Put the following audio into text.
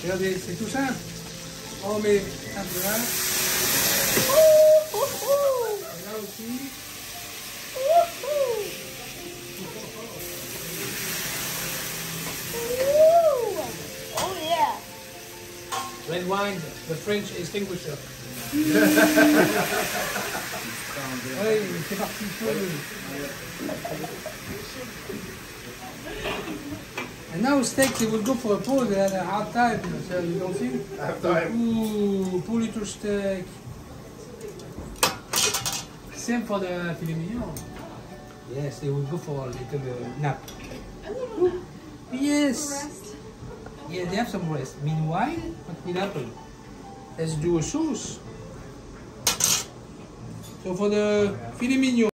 Regardez, c'est tout simple. On met un peu là. Et là aussi. Oh yeah. Red wine, the French extinguisher. Oui, c'est parti. And now steak, they will go for a pause at a hard time, so you don't see? Hard time. Ooh, poor little steak. Same for the filet mignon. Yes, they will go for a little nap. Ooh. Yes. Yeah, they have some rest. Meanwhile, what will happen? Let's do a sauce. So for the filet mignon.